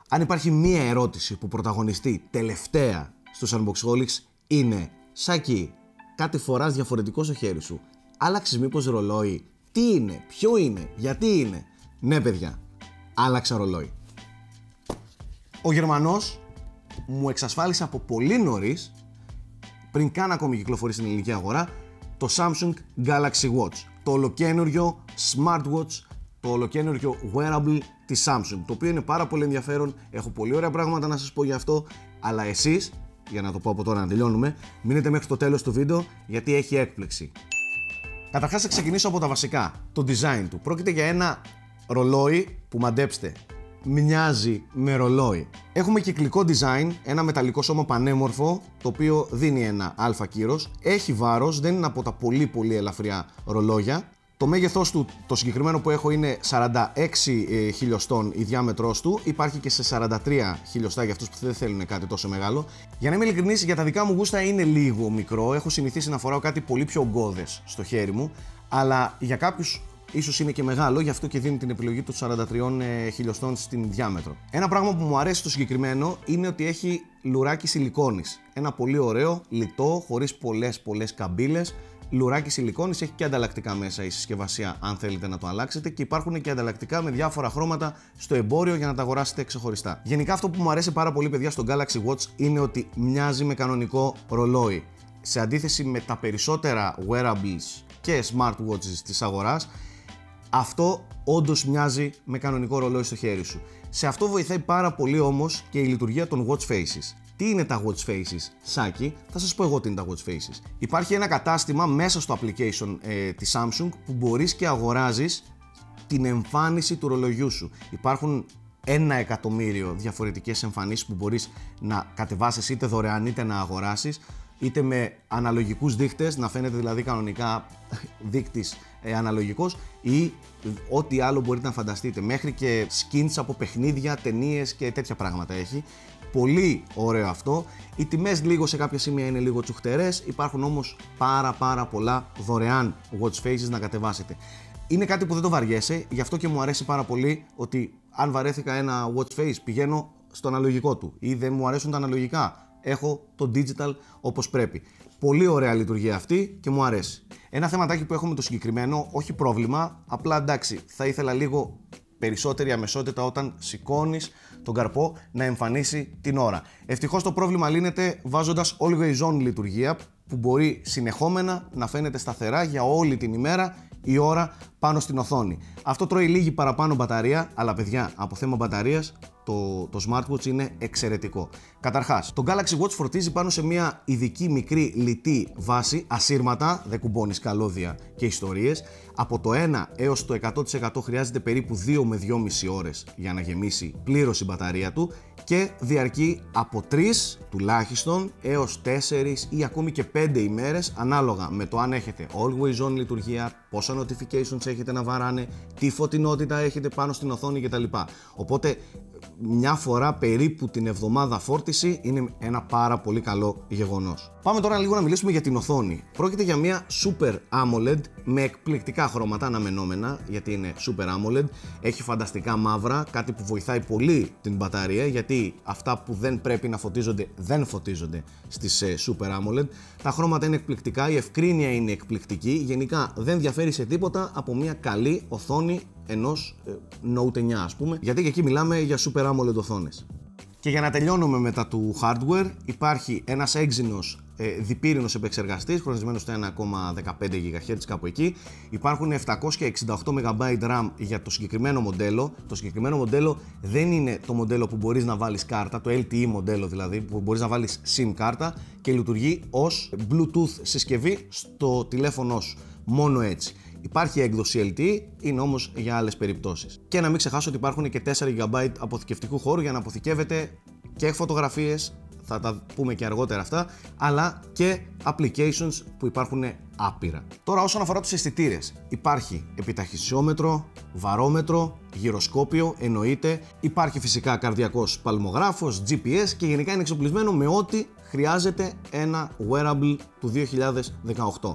Αν υπάρχει μία ερώτηση που πρωταγωνιστεί τελευταία στους Unboxholics είναι «Σάκη, κάτι φοράς διαφορετικό στο χέρι σου. Άλλαξες μήπως ρολόι? Τι είναι, ποιο είναι, γιατί είναι?» Ναι παιδιά, άλλαξα ρολόι. Ο Γερμανός μου εξασφάλισε από πολύ νωρίς, πριν καν ακόμη κυκλοφορήσει στην ελληνική αγορά, το Samsung Galaxy Watch. Το ολοκαίνουργιο smartwatch, το ολοκαίνουργιο wearable της Samsung, το οποίο είναι πάρα πολύ ενδιαφέρον. Έχω πολύ ωραία πράγματα να σας πω γι' αυτό, αλλά εσείς, για να το πω από τώρα να τελειώνουμε, μείνετε μέχρι το τέλος του βίντεο γιατί έχει έκπληξη. Καταρχάς θα ξεκινήσω από τα βασικά, το design του. Πρόκειται για ένα ρολόι που, μαντέψτε, μοιάζει με ρολόι. Έχουμε κυκλικό design, ένα μεταλλικό σώμα πανέμορφο, το οποίο δίνει ένα αλφα κύρος, έχει βάρος, δεν είναι από τα πολύ ελαφριά ρολόγια. Το μέγεθός του, το συγκεκριμένο που έχω, είναι 46 χιλιοστών η διάμετρός του, υπάρχει και σε 43 χιλιοστά για αυτούς που δεν θέλουν κάτι τόσο μεγάλο. Για να είμαι ειλικρινής, για τα δικά μου γούστα είναι λίγο μικρό, έχω συνηθίσει να φοράω κάτι πολύ πιο ογκώδες στο χέρι μου, αλλά για κάποιους ίσως είναι και μεγάλο, γι' αυτό και δίνει την επιλογή του 43 χιλιοστών στην διάμετρο. Ένα πράγμα που μου αρέσει στο συγκεκριμένο είναι ότι έχει λουράκι σιλικόνης. Ένα πολύ ωραίο, λιτό, χωρίς πολλές καμπύλες. Λουράκι σιλικόνης, έχει και ανταλλακτικά μέσα η συσκευασία αν θέλετε να το αλλάξετε, και υπάρχουν και ανταλλακτικά με διάφορα χρώματα στο εμπόριο για να τα αγοράσετε ξεχωριστά. Γενικά αυτό που μου αρέσει πάρα πολύ παιδιά στο Galaxy Watch είναι ότι μοιάζει με κανονικό ρολόι. Σε αντίθεση με τα περισσότερα wearables και smartwatches της αγοράς, αυτό όντως μοιάζει με κανονικό ρολόι στο χέρι σου. Σε αυτό βοηθάει πάρα πολύ όμως και η λειτουργία των watch faces. Τι είναι τα watch faces, Σάκη? Θα σας πω εγώ τι είναι τα watch faces. Υπάρχει ένα κατάστημα μέσα στο application της Samsung που μπορείς και αγοράζεις την εμφάνιση του ρολογιού σου. Υπάρχουν 1 εκατομμύριο διαφορετικές εμφανίσεις που μπορείς να κατεβάσεις είτε δωρεάν είτε να αγοράσεις, είτε με αναλογικούς δείκτες, να φαίνεται δηλαδή κανονικά δείκτης αναλογικός, ή ό,τι άλλο μπορείτε να φανταστείτε, μέχρι και skins από παιχνίδια, ταινίες και τέτοια πράγματα έχει. Πολύ ωραίο αυτό. Οι τιμές λίγο σε κάποια σημεία είναι λίγο τσουχτερές, υπάρχουν όμως πάρα πολλά δωρεάν watch faces να κατεβάσετε. Είναι κάτι που δεν το βαριέσαι, γι' αυτό και μου αρέσει πάρα πολύ ότι αν βαρέθηκα ένα watch face πηγαίνω στο αναλογικό του, ή δεν μου αρέσουν τα αναλογικά, έχω το digital όπως πρέπει. Πολύ ωραία λειτουργία αυτή και μου αρέσει. Ένα θεματάκι που έχω με το συγκεκριμένο, όχι πρόβλημα, απλά εντάξει, θα ήθελα λίγο περισσότερη αμεσότητα όταν σηκώνεις τον καρπό να εμφανίσει την ώρα. Ευτυχώς το πρόβλημα λύνεται βάζοντας always on λειτουργία, που μπορεί συνεχόμενα να φαίνεται σταθερά για όλη την ημέρα η ώρα πάνω στην οθόνη. Αυτό τρώει λίγη παραπάνω μπαταρία, αλλά παιδιά, από θέμα μπαταρίας το smartwatch είναι εξαιρετικό. Καταρχάς, το Galaxy Watch φορτίζει πάνω σε μια ειδική μικρή λιτή βάση, ασύρματα, δεν κουμπώνεις καλώδια και ιστορίες. Από το 1 έως το 100% χρειάζεται περίπου 2 με 2,5 ώρες για να γεμίσει πλήρως η μπαταρία του, και διαρκεί από 3 τουλάχιστον έως 4 ή ακόμη και 5 ημέρες, ανάλογα με το αν έχετε always on λειτουργία, πόσα notifications έχετε να βαράνε, τι φωτεινότητα έχετε πάνω στην οθόνη κτλ. Οπότε μια φορά περίπου την εβδομάδα φόρτιση είναι ένα πάρα πολύ καλό γεγονός. Πάμε τώρα λίγο να μιλήσουμε για την οθόνη. Πρόκειται για μια Super AMOLED με εκπληκτικά χρώματα αναμενόμενα, γιατί είναι Super AMOLED. Έχει φανταστικά μαύρα, κάτι που βοηθάει πολύ την μπαταρία, γιατί αυτά που δεν πρέπει να φωτίζονται δεν φωτίζονται στις Super AMOLED. Τα χρώματα είναι εκπληκτικά, η ευκρίνεια είναι εκπληκτική, γενικά δεν διαφέρει σε τίποτα από μια καλή οθόνη ενός Note 9 ας πούμε, γιατί και εκεί μιλάμε για Super AMOLED οθόνες. Και για να τελειώνουμε μετά του hardware, υπάρχει ένας έξινος διπύρινος επεξεργαστής, χρονισμένος στο 1,15 GHz κάπου εκεί. Υπάρχουν 768 MB RAM για το συγκεκριμένο μοντέλο. Το συγκεκριμένο μοντέλο δεν είναι το μοντέλο που μπορείς να βάλεις κάρτα, το LTE μοντέλο δηλαδή, που μπορείς να βάλεις SIM κάρτα, και λειτουργεί ως Bluetooth συσκευή στο τηλέφωνο σου. Μόνο έτσι. Υπάρχει έκδοση LTE, είναι όμως για άλλες περιπτώσεις. Και να μην ξεχάσω ότι υπάρχουν και 4 GB αποθηκευτικού χώρου για να αποθηκεύετε και φωτογραφίες, θα τα πούμε και αργότερα αυτά, αλλά και applications που υπάρχουν άπειρα. Τώρα όσον αφορά τους αισθητήρες, υπάρχει επιταχυσιόμετρο, βαρόμετρο, γυροσκόπιο, εννοείται, υπάρχει φυσικά καρδιακός παλμογράφος, GPS, και γενικά είναι εξοπλισμένο με ό,τι χρειάζεται ένα wearable του 2018.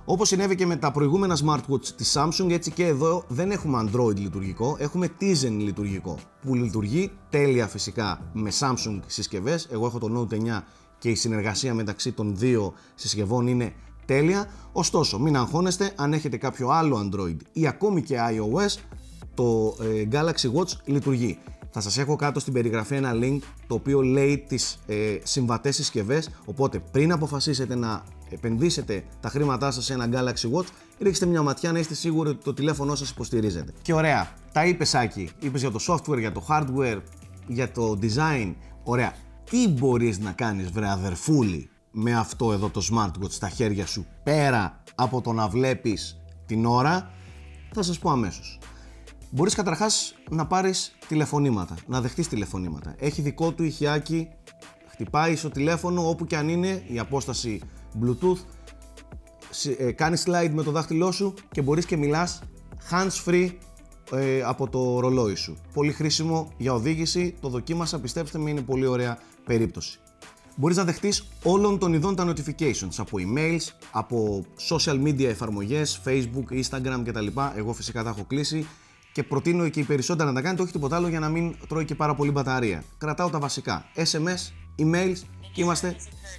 Όπως συνέβη και με τα προηγούμενα smartwatch της Samsung, έτσι και εδώ δεν έχουμε Android λειτουργικό, έχουμε Tizen λειτουργικό, που λειτουργεί τέλεια φυσικά με Samsung συσκευές. Εγώ έχω το Note 9 και η συνεργασία μεταξύ των δύο συσκευών είναι τέλεια. Ωστόσο, μην αγχώνεστε, αν έχετε κάποιο άλλο Android ή ακόμη και iOS, το Galaxy Watch λειτουργεί. Θα σας έχω κάτω στην περιγραφή ένα link το οποίο λέει τις συμβατές συσκευές, οπότε πριν αποφασίσετε να επενδύσετε τα χρήματά σας σε ένα Galaxy Watch, ρίξτε μια ματιά να είστε σίγουροι ότι το τηλέφωνο σας υποστηρίζεται. Και ωραία, τα είπες Άκη, είπες για το software, για το hardware, για το design, ωραία. Τι μπορείς να κάνεις βρε αδερφούλη με αυτό εδώ το smartwatch στα χέρια σου, πέρα από το να βλέπεις την ώρα? Θα σας πω αμέσως. Μπορείς καταρχάς να πάρεις τηλεφωνήματα, να δεχτείς τηλεφωνήματα. Έχει δικό του ηχιάκι, χτυπάει στο τηλέφωνο όπου και αν είναι, η απόσταση Bluetooth, κάνεις slide με το δάχτυλό σου και μπορείς και μιλάς hands free από το ρολόι σου. Πολύ χρήσιμο για οδήγηση, το δοκίμασα, πιστέψτε με, είναι πολύ ωραία περίπτωση. Μπορείς να δεχτείς όλων των ειδών τα notifications, από emails, από social media εφαρμογές, Facebook, Instagram κτλ. Εγώ φυσικά τα έχω κλείσει και προτείνω και οι περισσότεροι να τα κάνετε, όχι τίποτα άλλο για να μην τρώει και πάρα πολύ μπαταρία. Κρατάω τα βασικά, SMS, emails και είμαστε...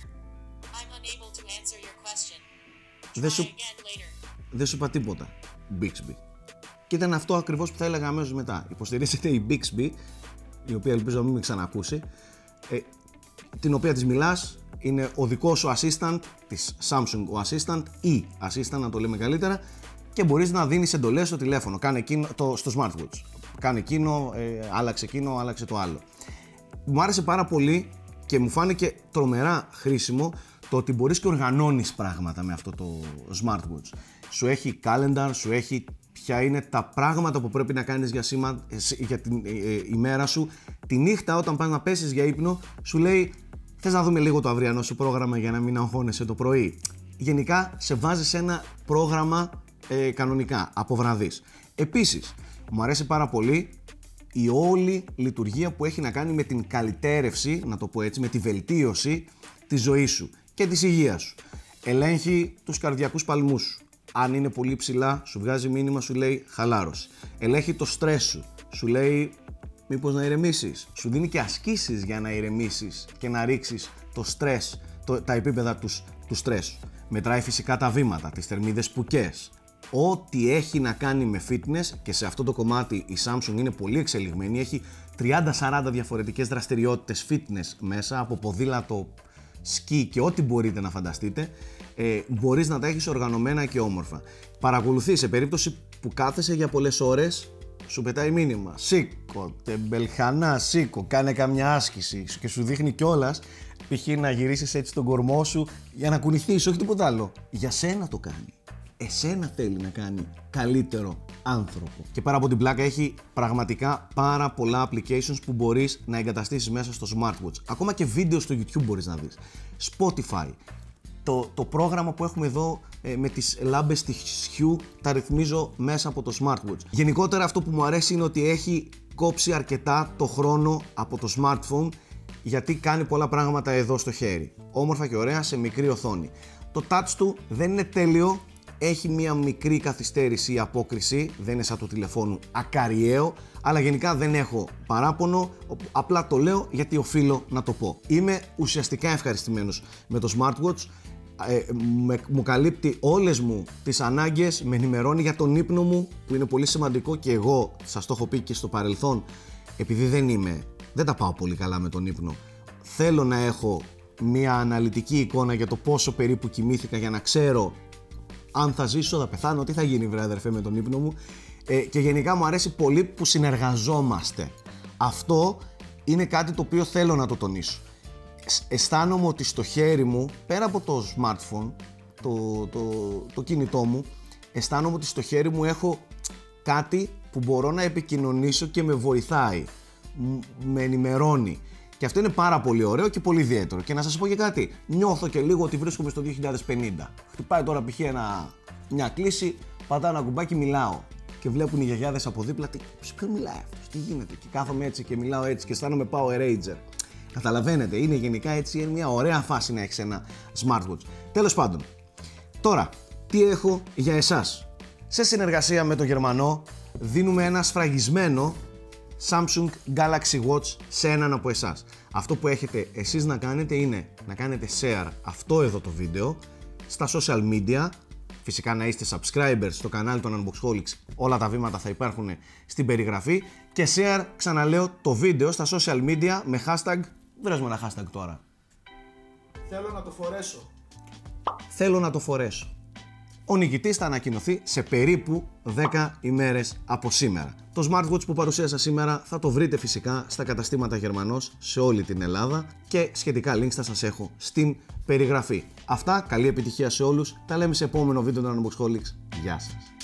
Δεν σου είπα τίποτα, Bixby. Και ήταν αυτό ακριβώς που θα έλεγα αμέσως μετά. Υποστηρίζεται η Bixby, η οποία ελπίζω να μην με ξανακούσει, την οποία της μιλάς, είναι ο δικός σου assistant της Samsung, ο assistant ή assistant να το λέμε καλύτερα, και μπορείς να δίνεις εντολές στο τηλέφωνο, κάνε εκείνο, στο smartwatch. Κάνε εκείνο, άλλαξε εκείνο, άλλαξε το άλλο. Μου άρεσε πάρα πολύ και μου φάνηκε τρομερά χρήσιμο το ότι μπορείς και οργανώνεις πράγματα με αυτό το smartwatch. Σου έχει calendar, σου έχει ποια είναι τα πράγματα που πρέπει να κάνεις για την ημέρα σου. Τη νύχτα όταν πας να πέσεις για ύπνο σου λέει θες να δούμε λίγο το αυριανό σου πρόγραμμα για να μην αγχώνεσαι το πρωί. Γενικά σε βάζει σε ένα πρόγραμμα κανονικά, από βραδείς. Επίσης, μου αρέσει πάρα πολύ η όλη λειτουργία που έχει να κάνει με την καλυτέρευση, να το πω έτσι, με τη βελτίωση της ζωής σου και της υγείας σου. Ελέγχει τους καρδιακούς παλμούς σου. Αν είναι πολύ ψηλά, σου βγάζει μήνυμα, σου λέει χαλάρωση. Ελέγχει το στρες σου. Σου λέει μήπως να ηρεμήσεις. Σου δίνει και ασκήσεις για να ηρεμήσεις και να ρίξεις το στρες, τα επίπεδα του στρες. Μετράει φυσικά τα βήματα, τις θερμίδες πουκές. Ό,τι έχει να κάνει με fitness, και σε αυτό το κομμάτι η Samsung είναι πολύ εξελιγμένη, έχει 30-40 διαφορετικές δραστηριότητες fitness μέσα, από ποδήλατο, σκι και ό,τι μπορείτε να φανταστείτε, μπορείς να τα έχεις οργανωμένα και όμορφα. Παρακολουθεί σε περίπτωση που κάθεσαι για πολλές ώρες, σου πετάει μήνυμα, σήκω, τεμπελχανά, σήκω, κάνε καμιά άσκηση, και σου δείχνει κιόλας π.χ. να γυρίσεις έτσι τον κορμό σου για να κουνηθείς, όχι τίποτα άλλο. Για σένα το κάνει. Εσένα θέλει να κάνει καλύτερο άνθρωπο. Και πέρα από την πλάκα έχει πραγματικά πάρα πολλά applications που μπορείς να εγκαταστήσεις μέσα στο smartwatch. Ακόμα και βίντεο στο YouTube μπορείς να δεις. Spotify. Το πρόγραμμα που έχουμε εδώ με τις λάμπες της Hue τα ρυθμίζω μέσα από το smartwatch. Γενικότερα αυτό που μου αρέσει είναι ότι έχει κόψει αρκετά το χρόνο από το smartphone, γιατί κάνει πολλά πράγματα εδώ στο χέρι. Όμορφα και ωραία σε μικρή οθόνη. Το touch του δεν είναι τέλειο. Έχει μία μικρή καθυστέρηση ή απόκριση, δεν είναι σαν του τηλεφώνου ακαριαίο, αλλά γενικά δεν έχω παράπονο, απλά το λέω γιατί οφείλω να το πω. Είμαι ουσιαστικά ευχαριστημένος με το smartwatch, μου καλύπτει όλες μου τις ανάγκες, με ενημερώνει για τον ύπνο μου, που είναι πολύ σημαντικό, και εγώ σας το έχω πει και στο παρελθόν, επειδή δεν τα πάω πολύ καλά με τον ύπνο, θέλω να έχω μία αναλυτική εικόνα για το πόσο περίπου κοιμήθηκα, για να ξέρω αν θα ζήσω, θα πεθάνω, τι θα γίνει βρε αδερφέ με τον ύπνο μου, και γενικά μου αρέσει πολύ που συνεργαζόμαστε. Αυτό είναι κάτι το οποίο θέλω να το τονίσω. Αισθάνομαι ότι στο χέρι μου, πέρα από το smartphone, το κινητό μου, αισθάνομαι ότι στο χέρι μου έχω κάτι που μπορώ να επικοινωνήσω και με βοηθάει, με ενημερώνει. Και αυτό είναι πάρα πολύ ωραίο και πολύ ιδιαίτερο. Και να σας πω και κάτι, νιώθω και λίγο ότι βρίσκομαι στο 2050. Χτυπάει τώρα π.χ. μια κλίση, πατάω ένα κουμπάκι, μιλάω. Και βλέπουν οι γιαγιάδες από δίπλα, ποιον μιλάει αυτός, τι γίνεται. Και κάθομαι έτσι και μιλάω έτσι και αισθάνομαι Power Ranger. Καταλαβαίνετε, είναι γενικά έτσι, είναι μια ωραία φάση να έχεις ένα smartwatch. Τέλος πάντων, τώρα, τι έχω για εσάς. Σε συνεργασία με τον Γερμανό δίνουμε ένα σφραγισμένο Samsung Galaxy Watch σε έναν από εσάς. Αυτό που έχετε εσείς να κάνετε είναι να κάνετε share αυτό εδώ το βίντεο στα social media, φυσικά να είστε subscribers στο κανάλι των Unboxholics, όλα τα βήματα θα υπάρχουν στην περιγραφή, και share, ξαναλέω, το βίντεο στα social media με hashtag, βρες με ένα hashtag τώρα. Θέλω να το φορέσω. Θέλω να το φορέσω. Ο νικητής θα ανακοινωθεί σε περίπου 10 ημέρες από σήμερα. Το smartwatch που παρουσίασα σήμερα θα το βρείτε φυσικά στα καταστήματα Γερμανός σε όλη την Ελλάδα και σχετικά links θα σας έχω στην περιγραφή. Αυτά, καλή επιτυχία σε όλους, τα λέμε σε επόμενο βίντεο των Unboxholics. Γεια σας.